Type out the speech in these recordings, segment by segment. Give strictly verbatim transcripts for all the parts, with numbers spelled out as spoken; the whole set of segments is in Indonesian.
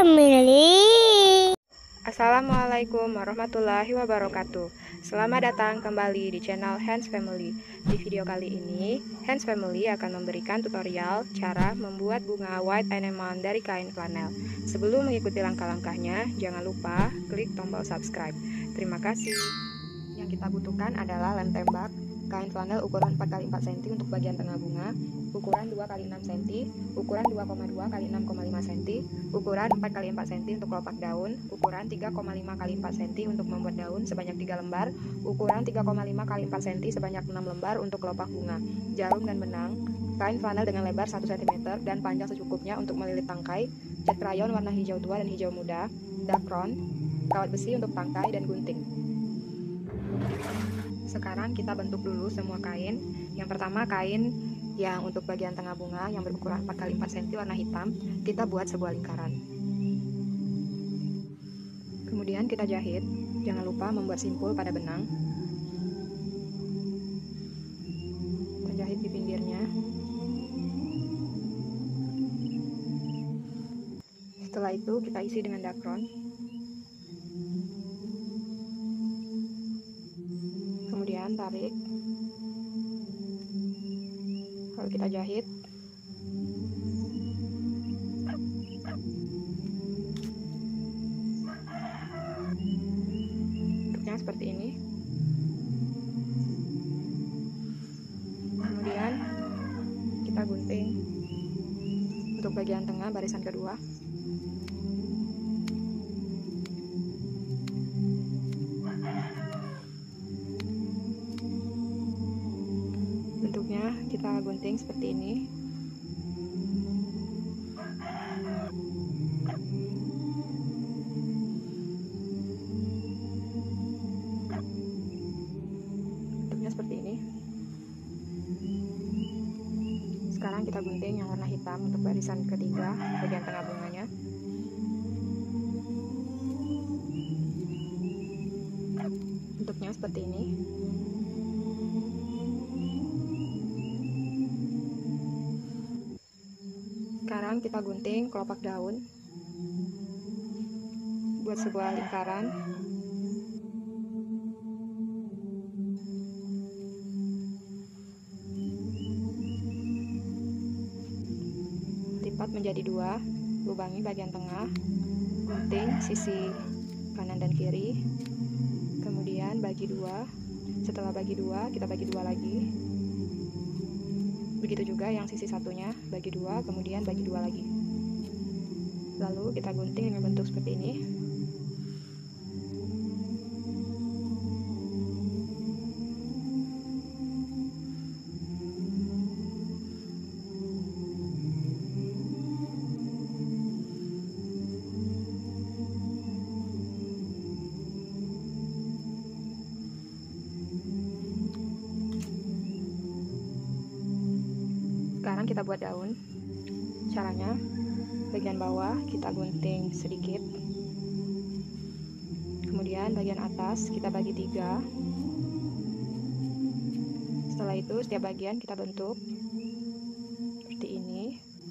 Family. Assalamualaikum warahmatullahi wabarakatuh. Selamat datang kembali di channel Hands Family. Di video kali ini, Hands Family akan memberikan tutorial cara membuat bunga white anemone dari kain flanel. Sebelum mengikuti langkah-langkahnya, jangan lupa klik tombol subscribe. Terima kasih. Yang kita butuhkan adalah lem tembak, kain flanel ukuran empat kali empat sentimeter untuk bagian tengah bunga, ukuran dua kali enam sentimeter, ukuran dua koma dua kali enam koma lima sentimeter, ukuran empat kali empat sentimeter untuk kelopak daun, ukuran tiga koma lima kali empat sentimeter untuk membuat daun sebanyak tiga lembar, ukuran tiga koma lima kali empat sentimeter sebanyak enam lembar untuk kelopak bunga, jarum dan benang, kain flanel dengan lebar satu sentimeter dan panjang secukupnya untuk melilit tangkai, cat krayon warna hijau tua dan hijau muda, dakron, kawat besi untuk tangkai, dan gunting. Sekarang kita bentuk dulu semua kain. Yang pertama, kain yang untuk bagian tengah bunga yang berukuran empat kali empat sentimeter warna hitam, kita buat sebuah lingkaran. Kemudian kita jahit. Jangan lupa membuat simpul pada benang. Kita jahit di pinggirnya. Setelah itu kita isi dengan dakron. Kemudian tarik, lalu kita jahit. Bentuknya seperti ini. Kemudian kita gunting untuk bagian tengah barisan kedua. Bentuknya kita gunting seperti ini. Bentuknya seperti ini. Sekarang kita gunting yang warna hitam untuk barisan ketiga, bagian tengah bunganya. Bentuknya seperti ini. Sekarang kita gunting kelopak daun buat sebuah lingkaran. Lipat menjadi dua, lubangi bagian tengah, gunting sisi kanan dan kiri, kemudian bagi dua. Setelah bagi dua, kita bagi dua lagi. Begitu juga yang sisi satunya, bagi dua, kemudian bagi dua lagi. Lalu kita gunting dengan bentuk seperti ini. Sekarang kita buat daun. Caranya, bagian bawah kita gunting sedikit, kemudian bagian atas kita bagi tiga. Setelah itu setiap bagian kita bentuk seperti ini.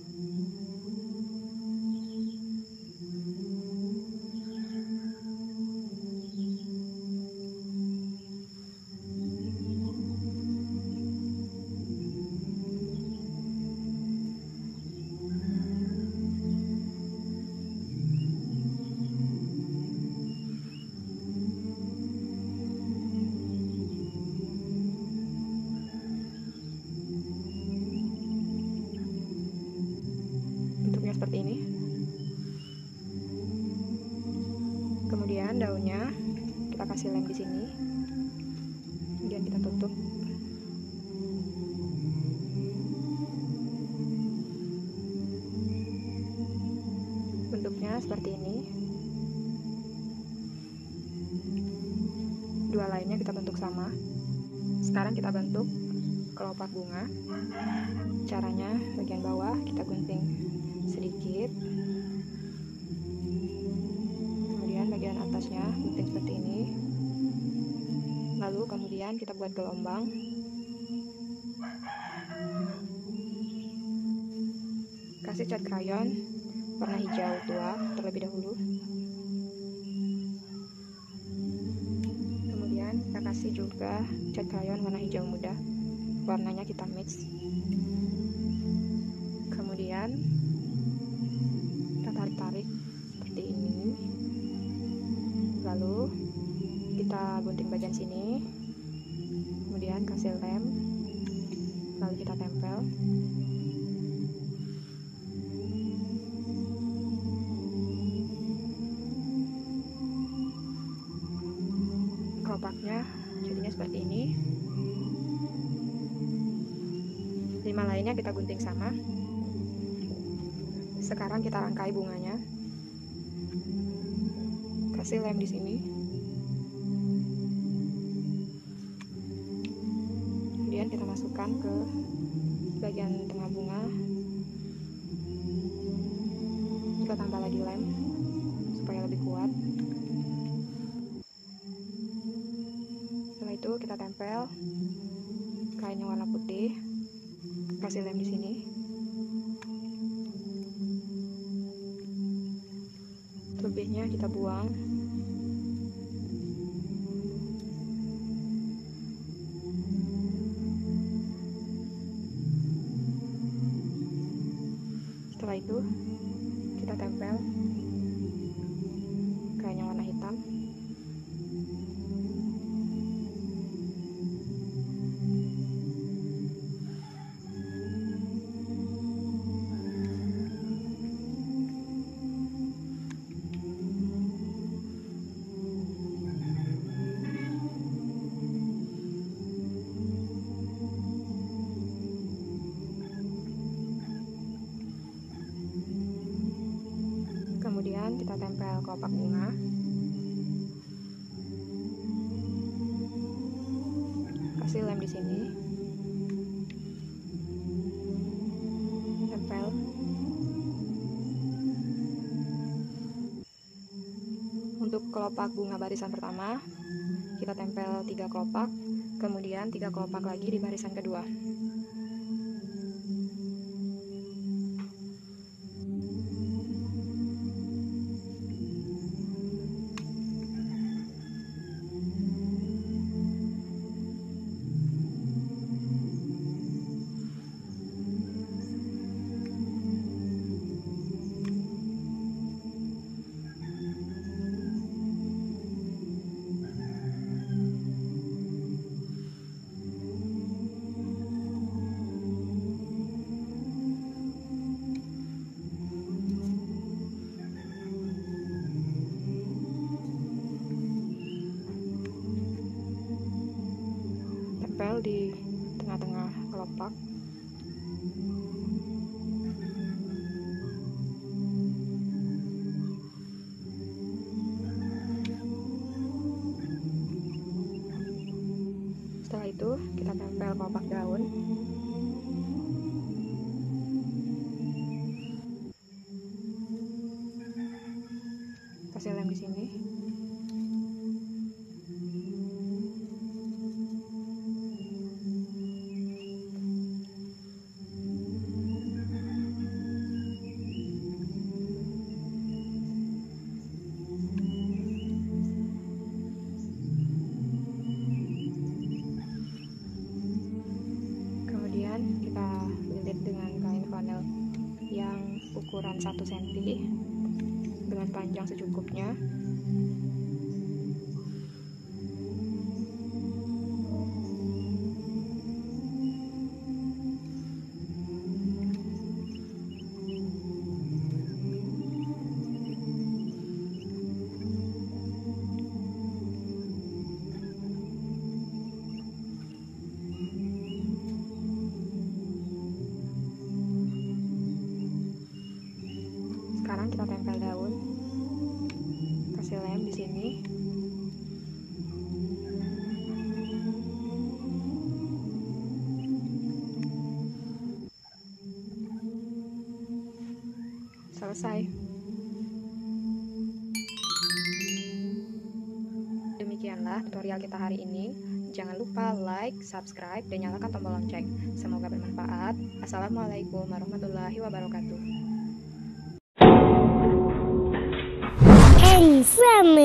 Seperti ini. Kemudian daunnya kita kasih lem di sini. Kemudian kita tutup. Bentuknya seperti ini. Dua lainnya kita bentuk sama. Sekarang kita bentuk kelopak bunga. Caranya, bagian bawah kita gunting sedikit, kemudian bagian atasnya gunting seperti ini, lalu kemudian kita buat gelombang. Kasih cat krayon warna hijau tua terlebih dahulu. Kemudian kita kasih juga cat crayon warna hijau muda, warnanya kita mix. Kemudian kita tarik-tarik seperti ini, lalu kita gunting bagian sini, kemudian kasih lem, lalu kita tempel. Kelopaknya jadinya seperti ini. Lima lainnya kita gunting sama. Sekarang kita rangkai bunganya. Kasih lem di sini. Kemudian kita masukkan ke bagian tengah bunga. Kita tambah lagi lem supaya lebih kuat. Setelah itu kita tempel kain yang warna putih. Kasih lem di sini. Lebihnya kita buang. Setelah itu kita tempel kain yang warna hitam. Kemudian kita tempel kelopak bunga. Kasih lem di sini. Tempel. Untuk kelopak bunga barisan pertama, kita tempel tiga kelopak, kemudian tiga kelopak lagi di barisan kedua. Tempel di tengah-tengah kelopak. Setelah itu kita tempel kelopak daun. Kasih lem di sini. Kita lilit dengan kain flanel yang ukuran satu sentimeter dengan panjang secukupnya. Sekarang kita tempel daun, kasih lem di sini. Selesai. Demikianlah tutorial kita hari ini. Jangan lupa like, subscribe, dan nyalakan tombol lonceng. Semoga bermanfaat. Assalamualaikum warahmatullahi wabarakatuh. Family.